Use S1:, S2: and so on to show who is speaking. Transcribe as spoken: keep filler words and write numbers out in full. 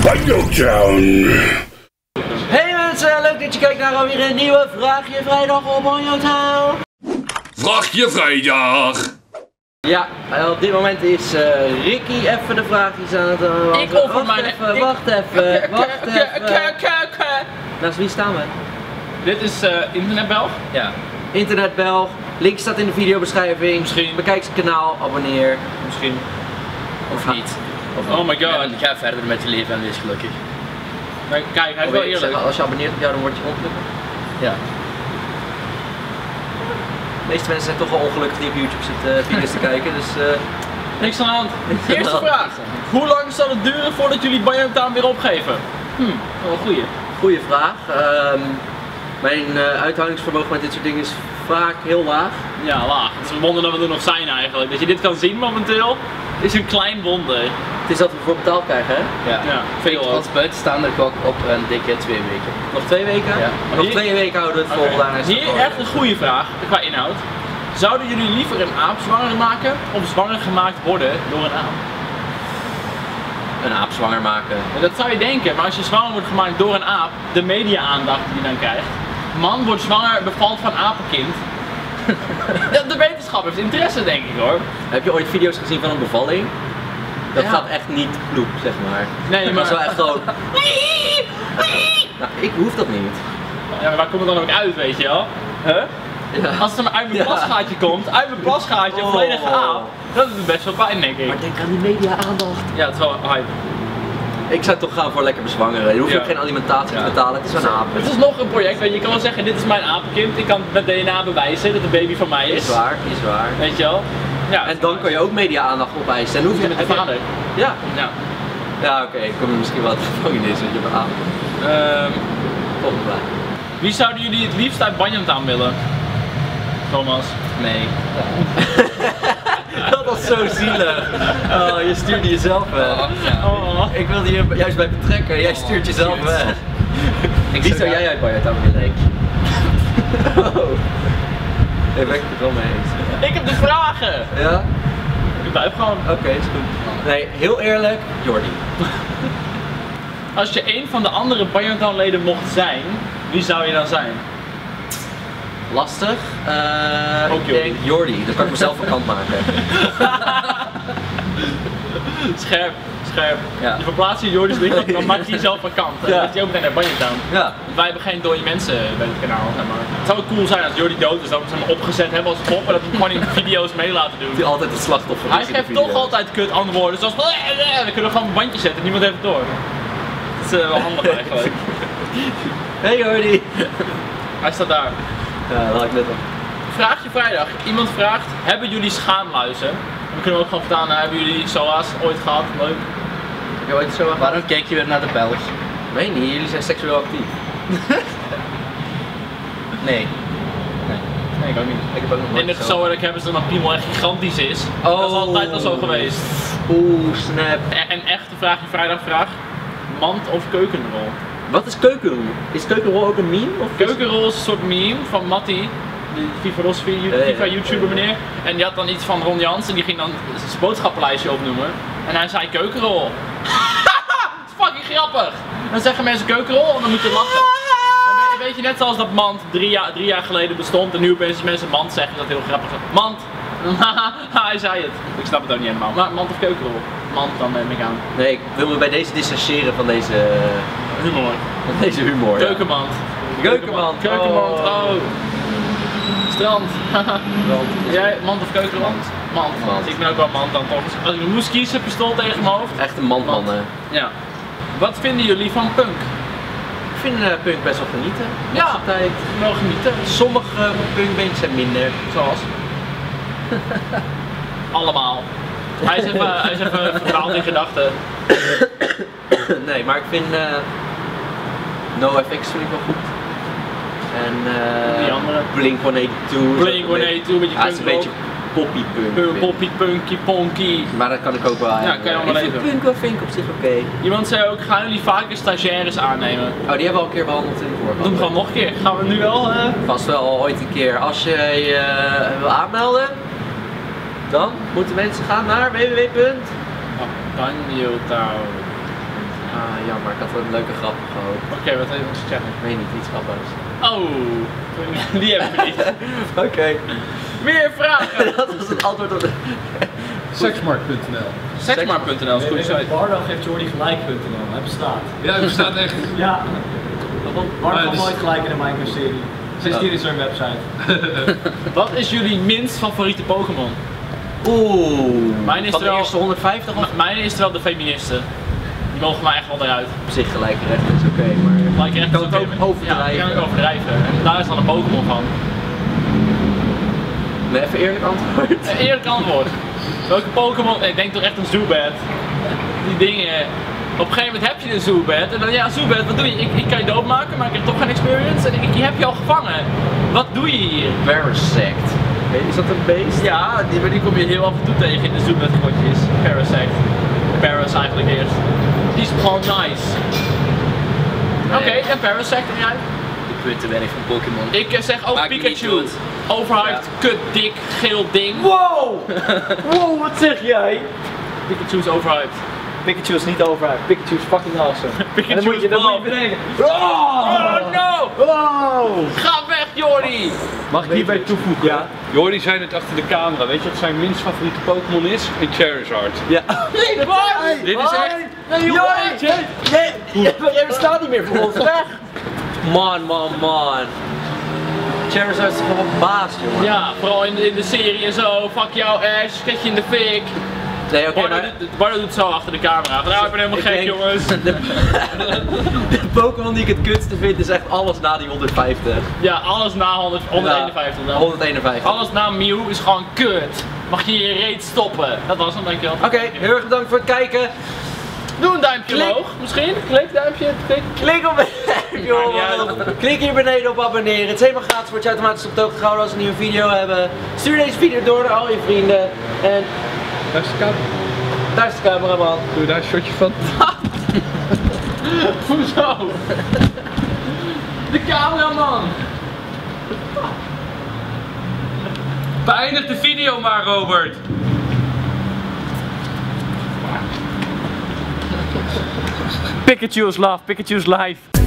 S1: Banjotown.
S2: Hey mensen, leuk dat je kijkt naar alweer een nieuwe Vraagje Vrijdag op Banjotown.
S1: Vraagje Vrijdag.
S2: Ja, op dit moment is uh, Ricky even de vraagjes aan het uh,
S3: Ik offer mijn...
S2: even,
S3: ik...
S2: wacht even, wacht even. Naast wie staan we?
S3: Dit is uh, Internetbelg.
S2: Ja. Internetbelg. Link staat in de videobeschrijving.
S3: Misschien.
S2: Bekijk zijn kanaal, abonneer.
S3: Misschien.
S2: Of
S3: Of
S2: niet.
S3: Of oh my god.
S4: En ga verder met je leven en wees gelukkig.
S3: Maar kijk, hij is wel eerlijk.
S2: Zeggen, als je abonneert op jou, dan word je ongelukkig.
S4: Ja.
S2: De meeste mensen zijn toch wel ongelukkig die op YouTube zitten uh, video's te kijken, dus... Uh...
S3: Niks aan de hand. Eerste vraag. Hoe lang zal het duren voordat jullie Banjotown weer opgeven? Hm, wel een goeie.
S2: Goeie vraag. Um, mijn uh, uithoudingsvermogen met dit soort dingen is vaak heel laag.
S3: Ja, laag. Het is een wonder dat we er nog zijn eigenlijk. Dat je dit kan zien momenteel, is een klein wonder.
S2: Het is dat we voor betaald krijgen, hè?
S4: Ja.
S3: Ja,
S4: Ik
S3: veel.
S4: als buitenstaander gok op een dikke twee weken.
S2: Nog twee weken?
S4: Ja.
S2: Nog
S3: Hier-
S2: twee weken houden we het vol.
S3: Oké.
S2: Daarna is het
S3: Hier
S2: gewoon-
S3: echt een goede vraag qua inhoud. Zouden jullie liever een aap zwanger maken of zwanger gemaakt worden door een aap?
S2: Een aap zwanger maken.
S3: Ja, dat zou je denken, maar als je zwanger wordt gemaakt door een aap, de media-aandacht die je dan krijgt. Man wordt zwanger, bevalt van apenkind. Ja, de wetenschap heeft interesse, denk ik hoor.
S2: Heb je ooit video's gezien van een bevalling? Dat
S3: Ja.
S2: gaat echt niet ploep, zeg maar.
S3: Nee,
S2: Dat
S3: maar,
S2: is wel echt gewoon... Nou, ik hoef dat niet.
S3: ja, maar waar komt het dan ook uit, weet je wel? Huh?
S2: Ja.
S3: Als het er maar uit mijn
S2: Ja.
S3: plasgaatje komt, uit mijn plasgaatje, een
S2: Oh.
S3: volledige aap, dat is best wel pijn, denk ik.
S2: Maar denk aan die media-aandacht.
S3: Ja, het is wel hype.
S2: Ik zou toch gaan voor lekker bezwangeren. Je hoeft
S3: Ja.
S2: ook geen alimentatie te
S3: Ja.
S2: betalen, het is een aap.
S3: Het is nog een project, weet je, je kan wel zeggen, dit is mijn apenkind, ik kan met D N A bewijzen dat de baby van mij is.
S2: Is waar, is waar.
S3: Weet je wel? Ja,
S2: En dan kan je ook media-aandacht opeisen. En hoef je
S3: met de
S2: heb je-
S3: vader.
S2: Ja.
S3: Ja.
S2: Ja, oké, ik kom misschien wel uit de gevangenis, weet je, op aan.
S3: Ehm,
S2: Volgende vraag.
S3: wie zouden jullie het liefst uit Banjotown willen? Thomas.
S4: Nee.
S2: Dat was zo zielig. Oh, je stuurde jezelf weg.
S3: Oh.
S2: Ik wilde je juist bij betrekken, jij stuurt jezelf
S4: shit.
S2: weg.
S4: Ik
S2: Wie
S4: zou
S2: zou
S4: graag-
S2: jij uit Banjotown willen? Oh. Daar ben ik het wel mee eens.
S3: Ik heb de vragen!
S2: Ja?
S3: Ik blijf gewoon.
S2: Oké, is goed. Nee, heel eerlijk, Jordi.
S3: Als je een van de andere Banjotown leden mocht zijn, wie zou je dan zijn?
S2: Lastig. Uh,
S3: Ook
S2: ik
S3: Jordi.
S2: denk Jordi, dan kan ik mezelf vakant maken.
S3: Scherp, scherp.
S2: Ja.
S3: Je verplaatst je Jordi's lichaam, dan maak je jezelf vakant. Dan
S2: Ja.
S3: is hij ook meteen naar Banjotown.
S2: Ja.
S3: Want wij hebben geen dode mensen bij het kanaal, zeg maar. Het zou wel cool zijn als Jordi dood is, dat we hem opgezet hebben als pop en dat we hem gewoon in video's mee laten doen.
S2: Die altijd het slachtoffer
S3: Hij
S2: is in de
S3: geeft
S2: video.
S3: toch altijd kut antwoorden, zoals dan kunnen we gewoon een bandje zetten, niemand heeft het door. Dat is uh, wel handig eigenlijk.
S2: Hey Jordi.
S3: Hij staat daar.
S2: Ja, dat had ik net al.
S3: Vraagje vrijdag. Iemand vraagt, hebben jullie schaamluizen? We kunnen ook gewoon vertalen, hebben jullie S O A's ooit gehad? Leuk.
S2: Heb je ooit zo aan?
S4: Waarom kijk je weer naar de Belg?
S2: Weet niet, jullie zijn seksueel actief.
S4: Nee.
S3: Nee, ik ook niet.
S2: Ik heb ook nog
S3: In
S2: nooit
S3: het
S2: zo.
S3: geval dat ik heb is dat een piemel echt gigantisch is.
S2: Oh.
S3: Dat is altijd al zo geweest.
S2: Oeh, snap.
S3: En, en echt de vraagje vrijdag vraag. Mand of keukenrol?
S2: Wat is keukenrol? Is keukenrol ook een meme? Of
S3: Keukenrol is een soort meme van Matty. Die FIFA Ros,
S2: ja,
S3: FIFA
S2: ja.
S3: YouTuber meneer. En die had dan iets van Ron Jans en die ging dan zijn boodschappenlijstje opnoemen. En hij zei keukenrol. Dat is fucking grappig. Dan zeggen mensen keukenrol en dan moet je lachen. En weet, weet je, net zoals dat mand drie jaar, drie jaar geleden bestond en nu opeens mensen mand zeggen, dat heel grappig is. Mand. Hij zei het. Ik snap het ook niet helemaal. Maar mand of keukenrol? Mand dan neem ik aan.
S2: Nee, ik wil me bij deze distancieren van deze,
S3: Humor.
S2: van deze humor. ja.
S3: Keukenmand.
S2: Keukenmand.
S3: Keukenmand.
S2: Oh.
S3: Oh. Strand.
S2: Want-
S3: Jij, mand of keukenmand? Mand.
S2: Mand.
S3: Ik ben ook wel mand dan toch. Als ik moest kiezen, pistool tegen mijn hoofd.
S2: Echt een mandman.
S3: Mand.
S2: hè.
S3: Ja. Wat vinden jullie van punk?
S2: Ik vind uh, punk best wel genieten.
S3: Ja.
S2: Altijd.
S3: Wel genieten.
S2: Sommige punkbandjes zijn minder.
S3: Zoals? Allemaal. Hij is even, hij is even verdwaald in gedachten.
S2: Nee, maar ik vind uh, NoFX vind ik wel goed. En uh,
S3: Die andere?
S2: Blink honderdtweeënnegentig.
S3: Blink honderdtweeënnegentig, een beetje
S2: Ja, het is een
S3: punk
S2: beetje poppy punk.
S3: Punk,
S2: vind ik.
S3: poppy, punky, ponky.
S2: Maar dat kan ik ook wel.
S3: Ja, kan je allemaal
S2: ik vind
S3: leven.
S2: punk wel vind ik op zich oké.
S3: Iemand zei ook, gaan jullie vaker stagiaires aannemen?
S2: Oh, die hebben we al een keer behandeld in de vorige.
S3: Doen we gewoon nog een keer. Gaan we nu wel? eh?
S2: Vast wel ooit een keer. Als je je uh, wil aanmelden, dan moeten mensen gaan naar w w w.
S3: Banjotown.
S2: Ah, jammer, ik had wel een leuke grap gehoopt.
S3: Oké, okay, wat wil je zeggen?
S2: Ik weet niet, iets grappigs.
S3: Oh, die hebben we niet.
S2: Oké. Okay.
S3: Meer vragen!
S2: Dat was het antwoord op de...
S5: Seksmarkt punt n l
S3: Seksmarkt punt n l is een goede site.
S6: Bardag heeft Jordi gelijk punt n l, hij bestaat.
S5: Ja, het bestaat echt.
S6: Ja. Bardag
S5: Ah,
S6: had
S5: dus...
S6: nooit gelijk in de Minecraft-serie. zestien is er een website.
S3: Wat is jullie minst favoriete Pokémon?
S2: Oeh.
S3: Mijn is
S2: van
S3: er
S2: de
S3: wel...
S2: eerste honderdvijftig of?
S3: Mijn is er wel de feministen. Die mogen maar echt wel eruit.
S2: Op zich gelijkrecht is oké, okay, maar...
S3: Gelijkrecht
S2: kan
S3: is
S2: het
S3: oké,
S2: ook
S3: maar-
S2: overdrijven.
S3: Ja, kan ik overdrijven. En daar is dan een Pokémon van.
S2: Nee, even eerlijk antwoord.
S3: Een eerlijk antwoord. Welke Pokémon? Ik denk toch echt een Zubat. Die dingen. Op een gegeven moment heb je een Zubat en dan ja, Zubat, wat doe je? Ik, ik kan je doodmaken, maar ik heb toch geen experience en ik, ik heb je al gevangen. Wat doe je hier?
S2: Parasect. Is dat een beest?
S3: Ja, die, maar die kom je heel af en toe tegen in de Zubat grotjes. Parasect. Paras eigenlijk eerst. Die is gewoon nice. Oké, okay, en Parasect en jij?
S4: Ik weet te weinig van Pokémon.
S3: Ik eh, zeg ook
S4: Maakt me niet
S3: Pikachu.
S4: dood.
S3: Overhyped, kut, dik, geel ding.
S6: Wow! Wow, wat zeg jij?
S3: Pikachu is overhyped.
S6: Pikachu is niet overhyped. Pikachu is fucking awesome.
S3: Pikachu
S6: en dan moet je,
S3: is
S6: dan moet je
S3: blauw.
S6: bedenken.
S3: Oh no!
S6: Wow!
S3: Ga weg, Jordi!
S5: Mag ik hierbij toevoegen?
S6: Ja.
S5: Jordi zei het achter de camera. Weet je wat zijn minst favoriete Pokémon is? Een Charizard.
S6: Ja.
S3: Nee, dat was!
S5: Dit is echt...
S3: Nee, Jordi!
S2: Nee, jij bestaat niet meer voor ons, weg! Man, man, man. Charizard is gewoon een baas, jongen.
S3: Ja, vooral in de, in de serie en zo. Fuck jou, Ash, ket je in de fik.
S2: Nee, oké,
S3: Bardo,
S2: maar...
S3: doet, Bardo doet zo achter de camera. Nou, ik ben helemaal
S2: Ik
S3: gek,
S2: denk-
S3: jongens.
S2: De, de Pokémon die ik het kutste vind is echt alles na die honderdvijftig.
S3: Ja, alles na honderd, honderdeenenvijftig dan.
S2: honderdeenenvijftig.
S3: Alles na Mew is gewoon kut. Mag je je reet stoppen. Dat was hem, dankjewel.
S2: Oké, heel erg bedankt voor het kijken.
S3: Doe een duimpje
S2: Klik.
S3: omhoog, misschien. Klik, duimpje, klik.
S2: Klik op duimpje omhoog. Klik hier beneden op abonneren. Het is helemaal gratis, word je automatisch op de hoogte gehouden als we een nieuwe video hebben. Stuur deze video door naar al je vrienden. En
S5: Daar is de camera.
S2: daar is de cameraman.
S5: Doe daar een shotje van.
S3: Hoezo? De cameraman.
S5: Beëindig de video maar, Robert.
S6: Pikachu is love, Pikachu is life.